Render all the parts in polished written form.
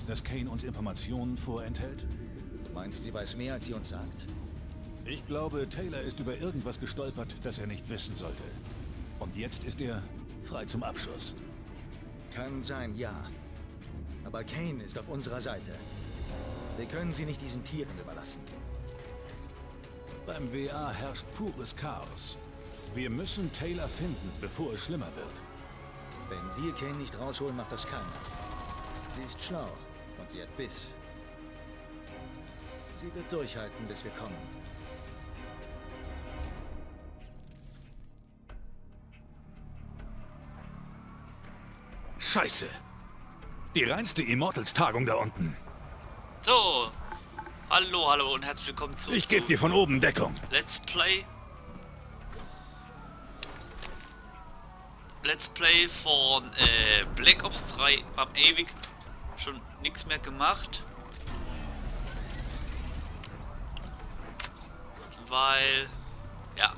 dass Kane uns Informationen vorenthält? Meinst, sie weiß mehr, als sie uns sagt? Ich glaube, Taylor ist über irgendwas gestolpert, das er nicht wissen sollte. Und jetzt ist er frei zum Abschuss. Kann sein, ja. Aber Kane ist auf unserer Seite. Wir können sie nicht diesen Tieren überlassen. Beim WA herrscht pures Chaos. Wir müssen Taylor finden, bevor es schlimmer wird. Wenn wir Kane nicht rausholen, macht das keiner. Sie ist schlau und sie hat Biss. Sie wird durchhalten, bis wir kommen. Scheiße! Die reinste Immortals-Tagung da unten. So, hallo und herzlich willkommen zu... Ich gebe dir von oben Deckung. Let's Play von Black Ops 3. Wir haben ewig schon nichts mehr gemacht. Weil... ja.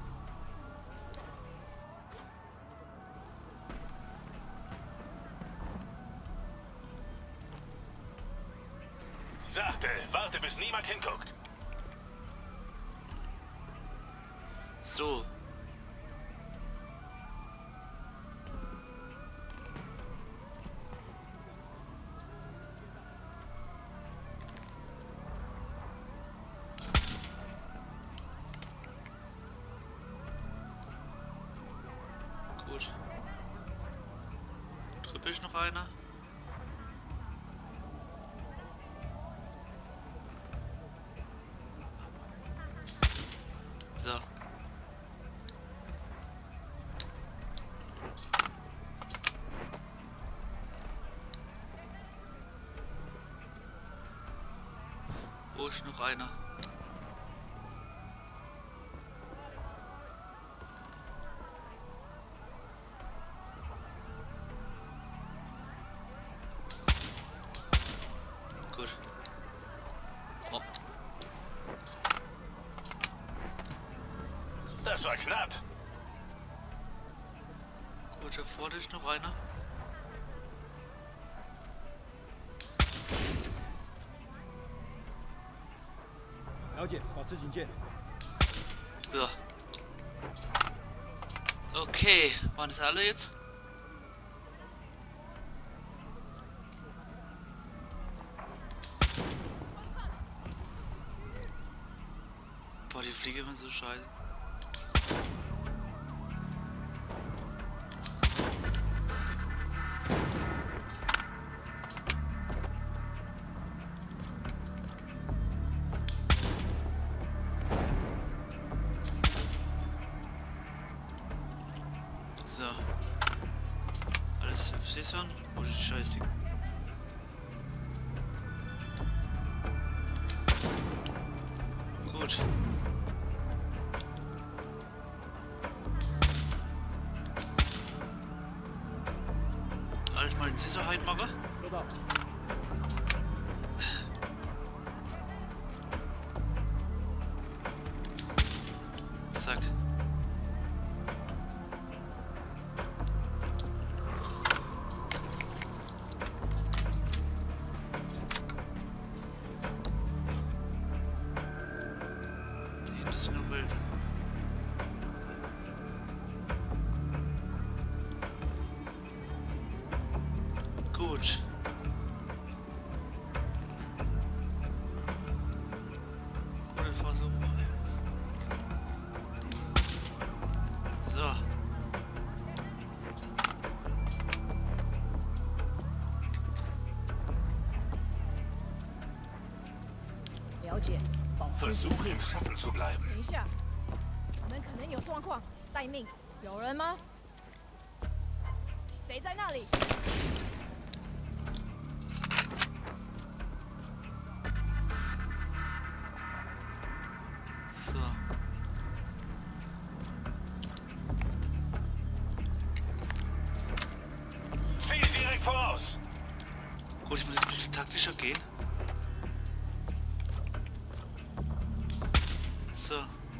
Sagte, warte, bis niemand hinguckt. So. Gut. Trippel ich noch einer? So. Wo ist noch einer? Gut. Oh. Das war knapp. Gut, da vorne ist noch einer. So. Okay, waren das alle jetzt? Boah, die Fliege ist so scheiße. So. Alles Saison? Wo ist die Scheiße? Gut. Alles mal in Sicherheit machen. Zack. Das ist nur wild. Gut. Gute Versuch. So. Versuche im Shuttle zu bleiben. 等一下，我们可能有状况，待命。有人吗？谁在那里？ So. Ziel direkt voraus. Gut, ich muss jetzt ein bisschen taktischer gehen. So.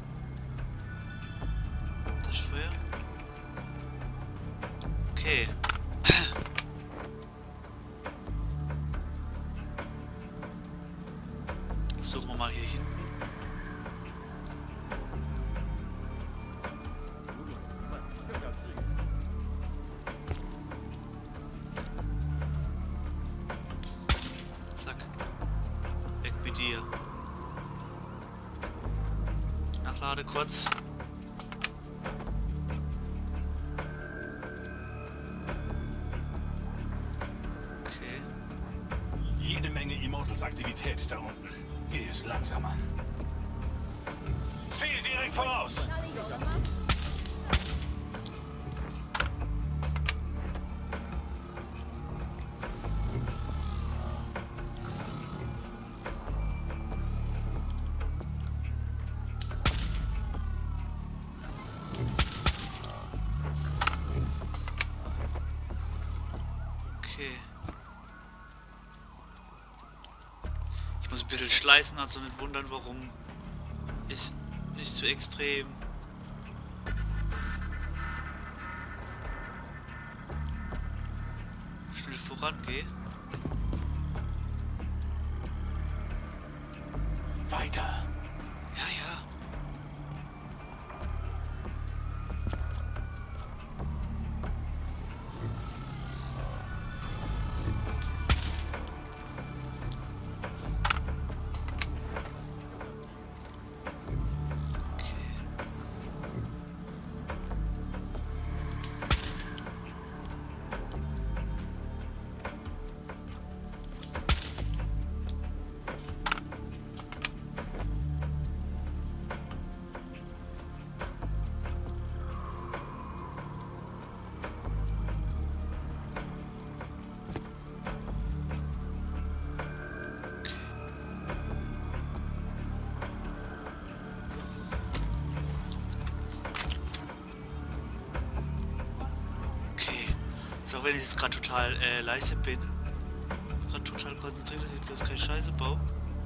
Das Feuer. Okay. Nachlade kurz. Okay. Jede Menge Immortals-Aktivität da unten. Geh es langsam an. Ziel direkt voraus! 哪里有了吗？ Okay. Ich muss ein bisschen schleißen, also nicht wundern, warum. Ist nicht zu extrem. Schnell vorangehe. Weiter! Ja, ja. Auch wenn ich jetzt gerade total leise bin. Gerade total konzentriert, dass ich bloß keine Scheiße baue.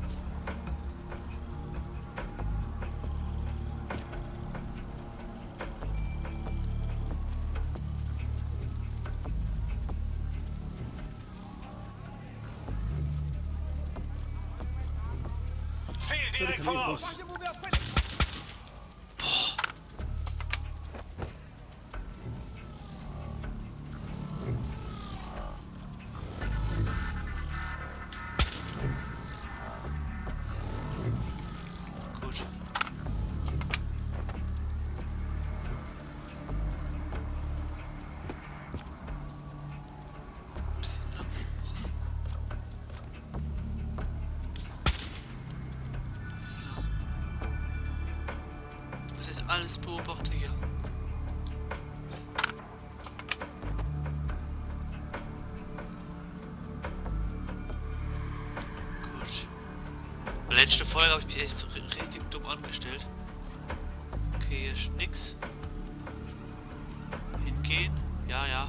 Ziel direkt voraus! Gut. Bisschen langsam. So. Das ist alles beobachtet hier. Letzte Folge habe ich mich echt so richtig dumm angestellt. Okay, hier ist nix. Hingehen. Ja, ja.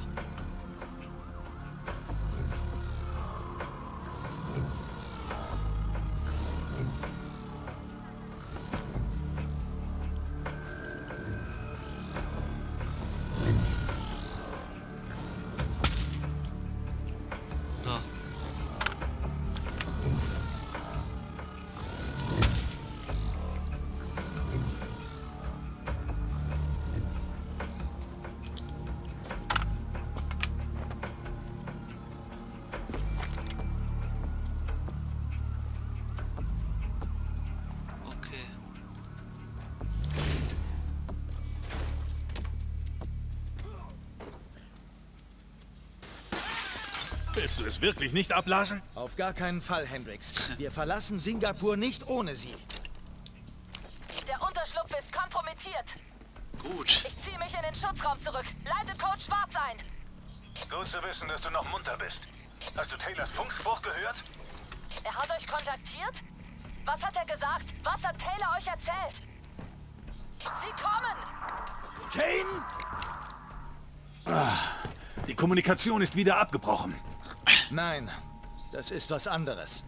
Da. Willst du es wirklich nicht abblasen? Auf gar keinen Fall, Hendrix. Wir verlassen Singapur nicht ohne sie. Der Unterschlupf ist kompromittiert. Gut. Ich ziehe mich in den Schutzraum zurück. Leite Coach Schwarz ein. Gut zu wissen, dass du noch munter bist. Hast du Taylors Funkspruch gehört? Er hat euch kontaktiert? Was hat er gesagt? Was hat Taylor euch erzählt? Sie kommen! Kane? Die Kommunikation ist wieder abgebrochen. Nein, das ist was anderes.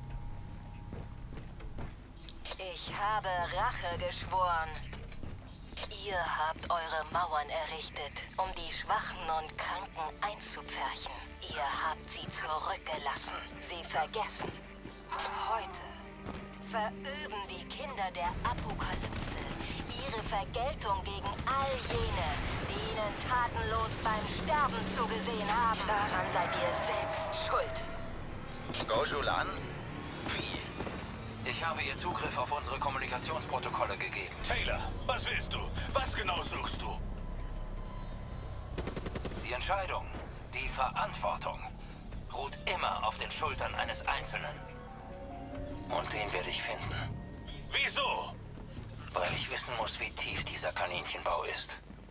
Ich habe Rache geschworen. Ihr habt eure Mauern errichtet, um die Schwachen und Kranken einzupferchen. Ihr habt sie zurückgelassen, sie vergessen. Heute verüben die Kinder der Apokalypse ihre Vergeltung gegen all jene, die ihnen tatenlos beim Sterben zugesehen haben. Daran seid ihr selbst schuld. Gojulan? Wie? Ich habe ihr Zugriff auf unsere Kommunikationsprotokolle gegeben. Taylor, was willst du? Was genau suchst du? Die Entscheidung, die Verantwortung ruht immer auf den Schultern eines Einzelnen. Und den werde ich finden. Wieso? Weil ich wissen muss, wie tief dieser Kaninchenbau ist.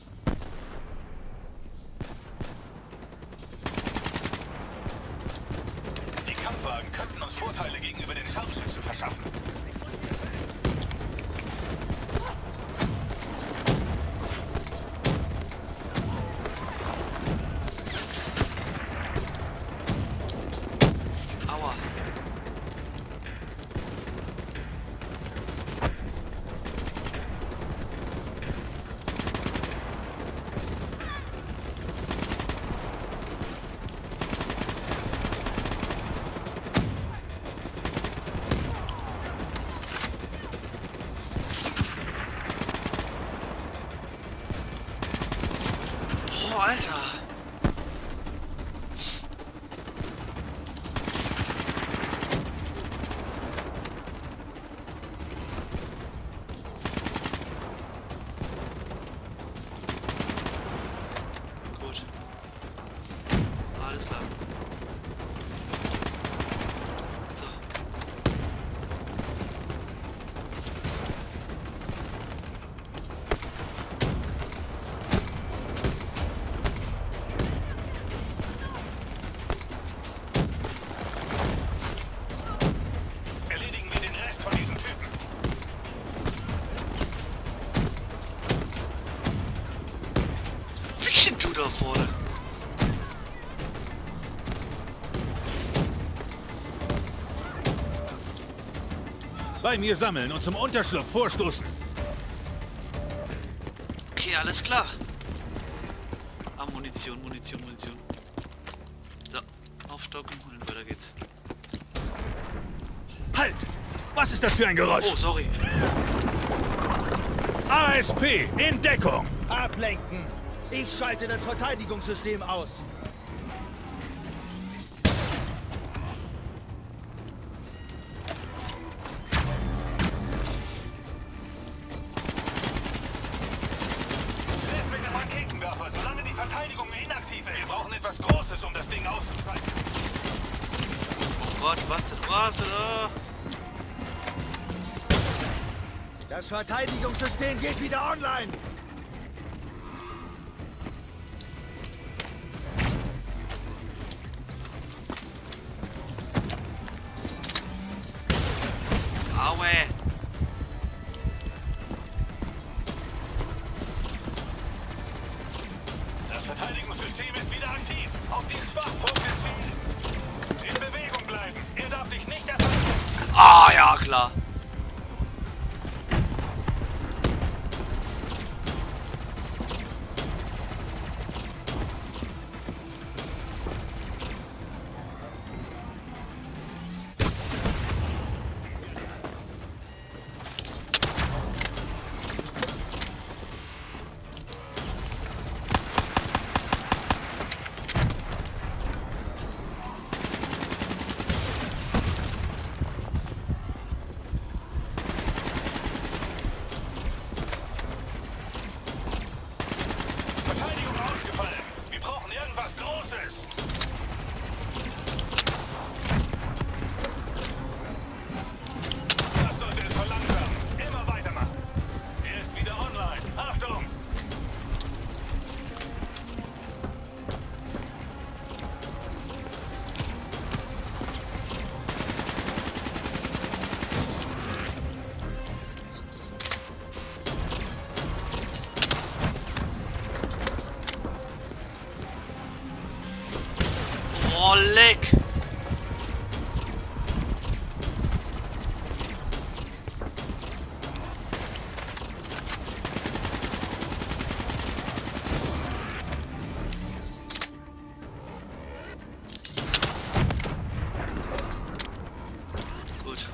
Die Kampfwagen könnten uns Vorteile gegenüber den Scharfschützen verschaffen. Aua. Oh, Alter. Gut. Alles klar. So. Erledigen wir den Rest von diesen Typen. Fiction du da vorne. Bei mir sammeln und zum Unterschlupf vorstoßen. Okay, alles klar. Ah, Munition. So, aufstocken und weiter geht's. Halt! Was ist das für ein Geräusch? Oh, sorry. ASP in Deckung! Ablenken! Ich schalte das Verteidigungssystem aus. Treff mit dem Raketenwerfer, solange die Verteidigung inaktiv ist. Wir brauchen etwas Großes, um das Ding auszuschalten. Oh Gott, was denn? Oh. Das Verteidigungssystem geht wieder online. Aue. Das Verteidigungssystem ist wieder aktiv. Auf die Schwachpunkte zielen. In Bewegung bleiben. Er darf dich nicht erfassen. Ah, ja, klar. Verteidigung ausgefallen. Wir brauchen irgendwas Großes. Das sollte es verlangsamen. Immer weitermachen. Er ist wieder online. Achtung! Oh, leck. Gut.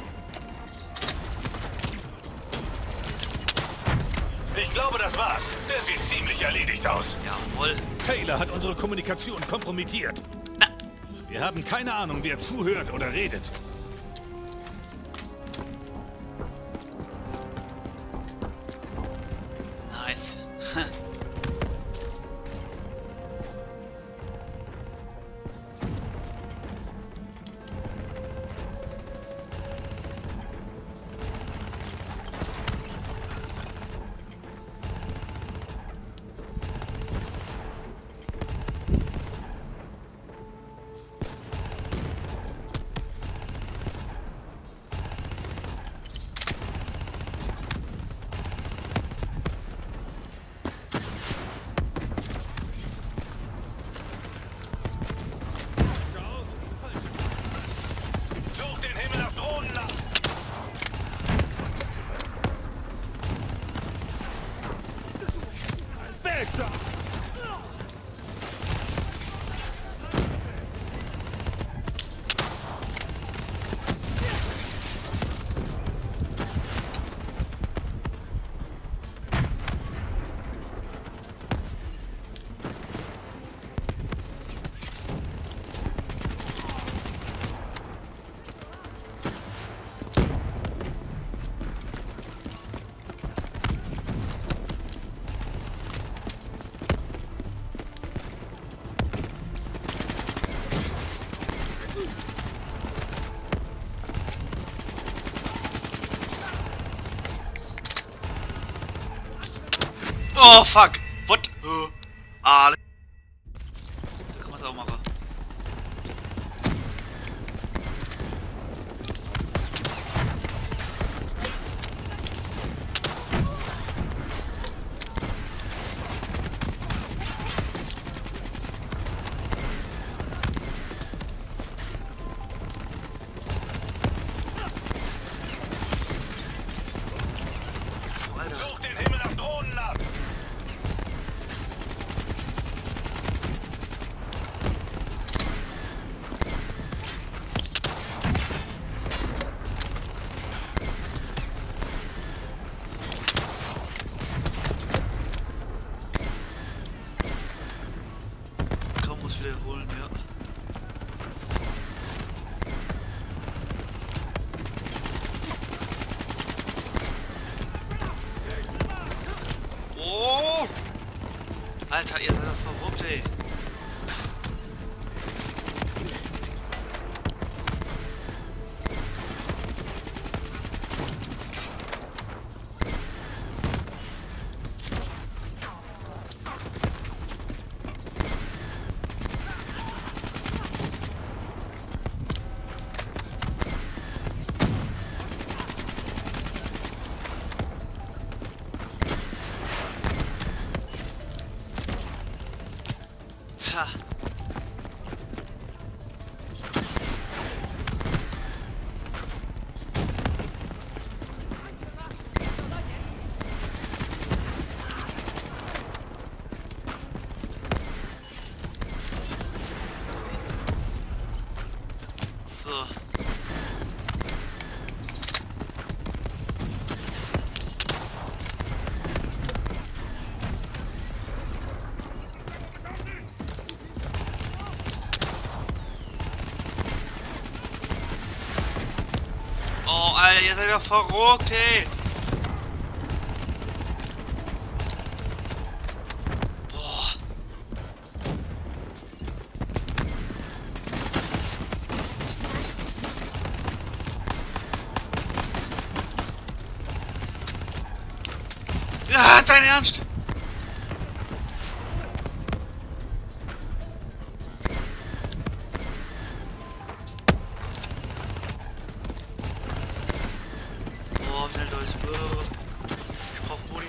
Ich glaube, das war's. Der sich erledigt aus. Jawohl. Taylor hat unsere Kommunikation kompromittiert. Na. Wir haben keine Ahnung, wer zuhört oder redet. Nice. Such den Himmel auf Drohnen nach. Weg da! Oh, fuck. What? Ah, da kann man es auch machen. Such den Himmel auf Drohnen nach. Komm, muss wiederholen, ja. Oh! Alter, ihr seid doch verrückt, ey. Tja. So. Oh, Alter, ihr seid doch verrückt, ey. Boah. Ja, dein Ernst? Oh, schnell durch. Ich brauch Muni.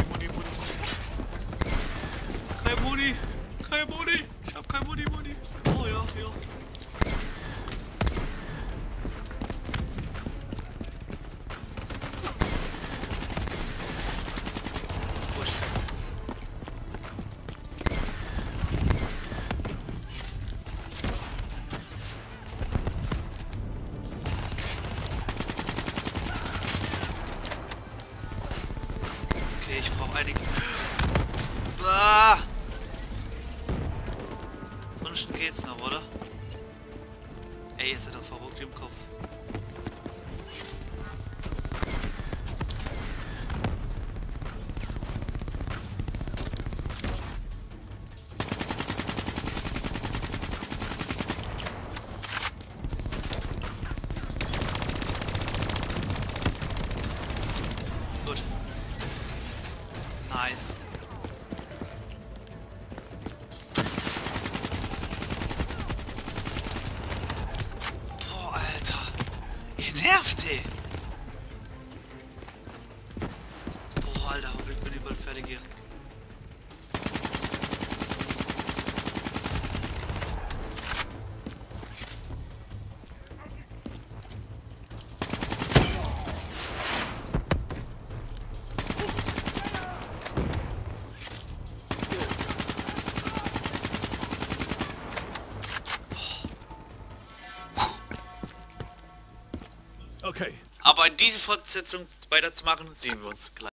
Kein Muni. Ich hab kein Muni. Oh ja. Push. Okay, ich brauche einige. Ah! Sonst geht's noch, oder? Ey, ist er doch verrückt im Kopf. Gut. Nice. Boah, Alter. Ihr nervt, ey. Boah, Alter, ich bin überall fertig hier. Okay. Aber in diese Fortsetzung weiterzumachen, sehen wir uns gleich.